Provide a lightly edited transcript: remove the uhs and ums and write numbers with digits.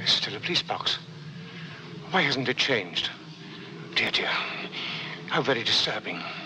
There's still a police box. Why hasn't it changed? Dear, dear. How very disturbing.